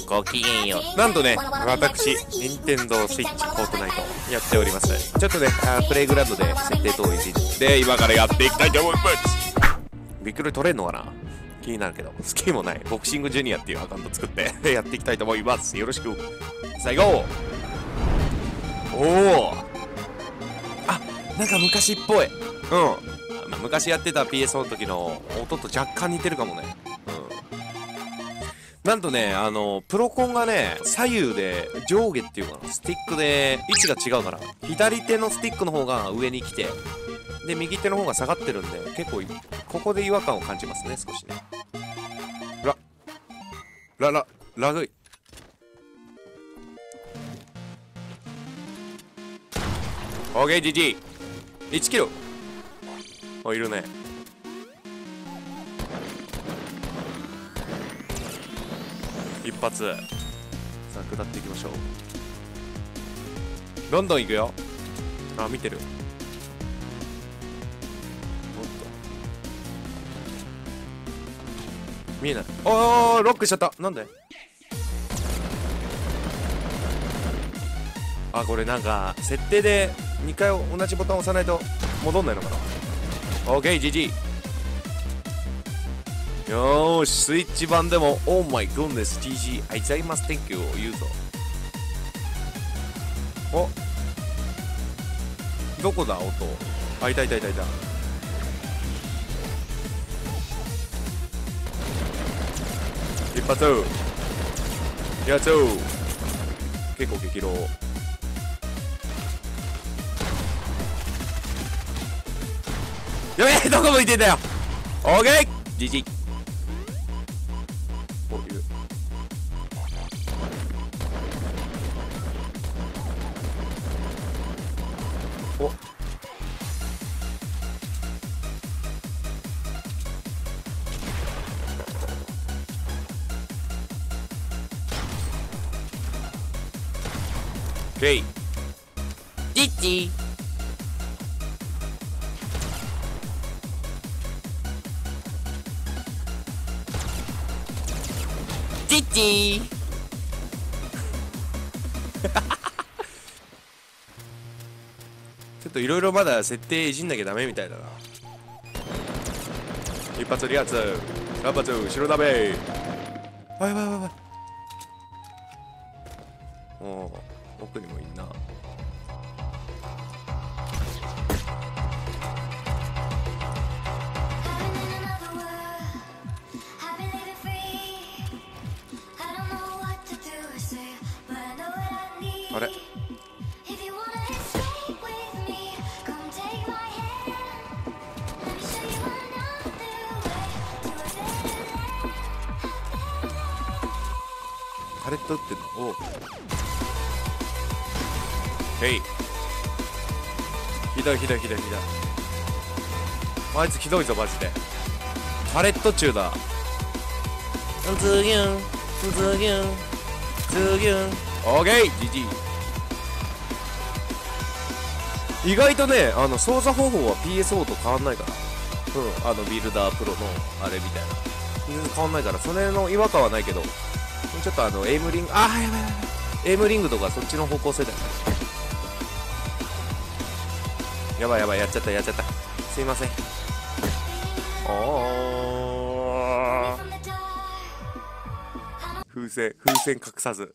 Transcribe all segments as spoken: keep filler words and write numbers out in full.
ごきげんよう。なんとね、私、任天堂スイッチフォートナイトやっております。ちょっとね、あプレイグラウンドで設定等をいじって今からやっていきたいと思います。ビックリ取れんのかな、気になるけど、好きもない、ボクシングジュニアっていうアカウント作ってやっていきたいと思います。よろしく。さあ行こう。おお。あ、なんか昔っぽい。うん。まあ、昔やってた ピーエスフォー の時の音と若干似てるかもね。うん。なんとね、あの、プロコンがね、左右で上下っていうかな、スティックで位置が違うから、左手のスティックの方が上に来て、で、右手の方が下がってるんで、結構、ここで違和感を感じますね、少しね。ら、ら、ら、ラグい。オーケー、ジージー。いちキロ。あ、いるね。一発。さあ、下っていきましょう。どんどん行くよ。あ、見てる。おっと。見えない。おー、ロックしちゃった。なんで？あ、これなんか、設定でにかい同じボタンを押さないと戻んないのかな。オーケー、ジージー。よーし、スイッチ版でも、オーマイゴンネス、ジージー、あいざいます、Thank you を言うぞ。お、どこだ、音。あ、いたいたいたいた。一発やつー。結構激浪。やべえ、どこ向いてんだよ。オーケー、ジージー。お、いる。お、オッケー、ジッジー。チッチーちょっといろいろまだ設定いじんなきゃダメみたいだな。一発二発三発白鍋。あ、やばいやばいやばい。おお、奥にもいんな。あれ、タレット打ってんの。おう、へい。ひどいひどいひどいひどい。あいつひどいぞマジで。タレット中だ。ズギュンズギュンズギュン。オーケー、ジジイ。意外とね、あの操作方法は ピーエスフォー と変わんないから。うん、あのビルダープロのあれみたいな全然変わんないから、それの違和感はないけど、ちょっとあのエイムリング、あーやばいやばい、エイムリングとかそっちの方向性だよね。やばいやばい、やっちゃったやっちゃった、すいません。おー、風船風船隠さず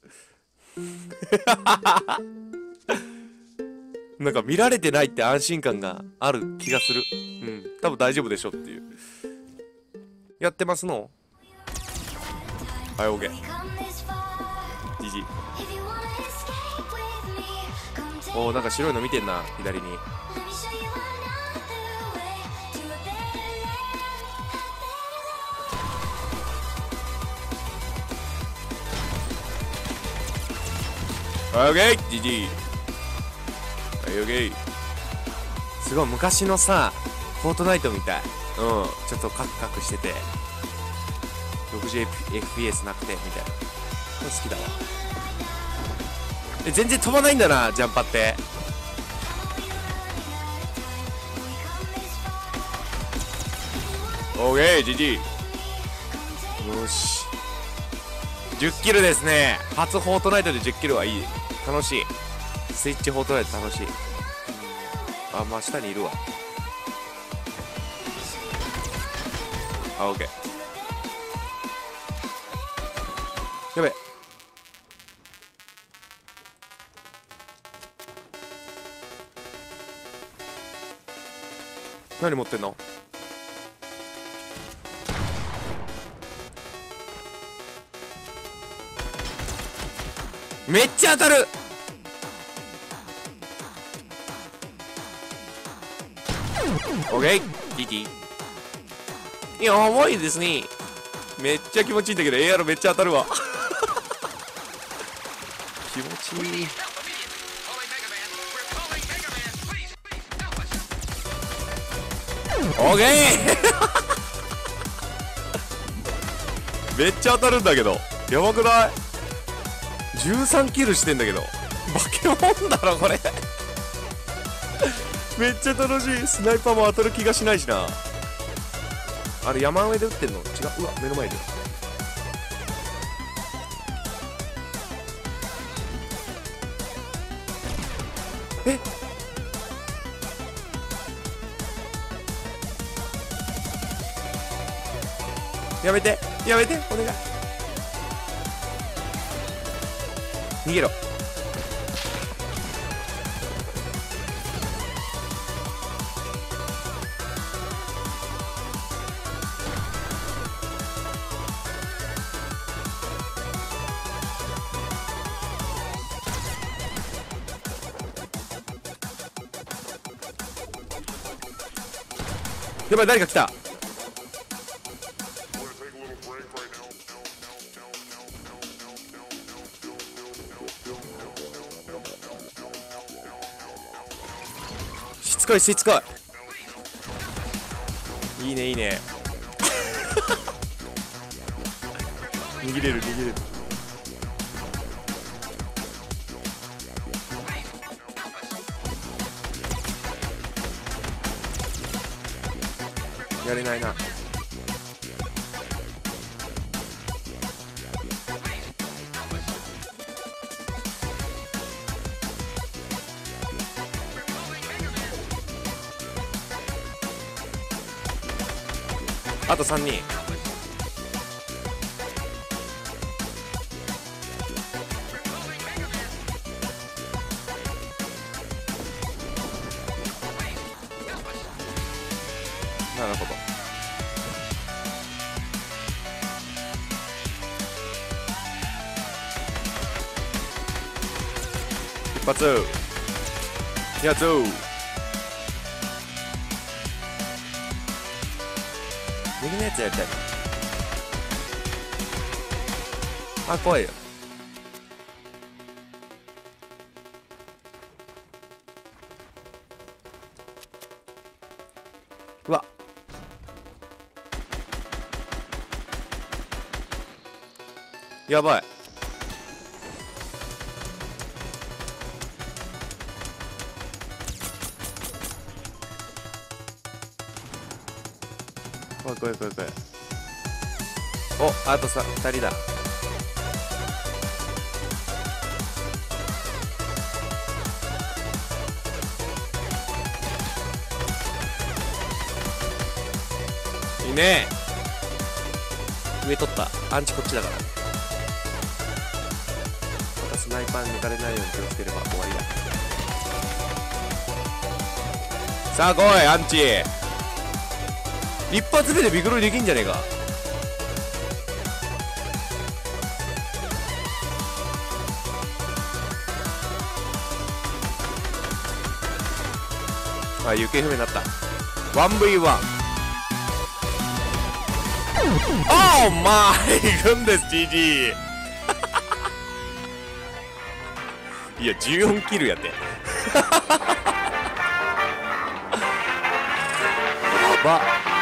なんか見られてないって安心感がある気がする。うん、多分大丈夫でしょっていう。やってますの。はい、オーケー。ジジイ。おー、なんか白いの見てんな、左に。オーケー、ジジイ。はい、オーケー。すごい昔のさ、フォートナイトみたい。うん、ちょっとカクカクしてて、ろくじゅうエフピーエス なくてみたいな。これ好きだわ。え、全然飛ばないんだな、ジャンパって。オーケー、ジジイ。よし。 じゅっキルですね。初フォートナイトでじゅっキルはいい。楽しい。スイッチフォートナイト楽しい。あ、真下にいるわ。あ、オッケー。やべ。何持ってんの？めっちゃ当たる。オッケー。ギギ。いや、重いですね。めっちゃ気持ちいいんだけど エーアール めっちゃ当たるわ。気持ちいい。オッケー。めっちゃ当たるんだけど、やばくない？じゅうさんキルしてんだけど、化け物だろこれ。めっちゃ楽しい。スナイパーも当たる気がしないしな。あれ山上で撃ってんの？違う。うわ、目の前で。え、やめてやめて、お願い。逃げろ。やばい、誰か来た。しつこいしつこい。いいねいいね。逃げれる逃げれる。やれないな。あとさんにん。なるほど。一発やつ。右のやつやりたいな。あ、怖いよ。うわ、やばい。怖い怖い怖い怖い。お、あとさふたりだ。いいね。上取った。アンチこっちだから。またスナイパーに抜かれないように気をつければ終わりだ。さあ来いアンチ。一発目でビクロイできんじゃねえか。あ、行方不明になった。 ワンブイワン。 オーマイグンです。 ジージー。 いやじゅうよんキルやって。やばっ。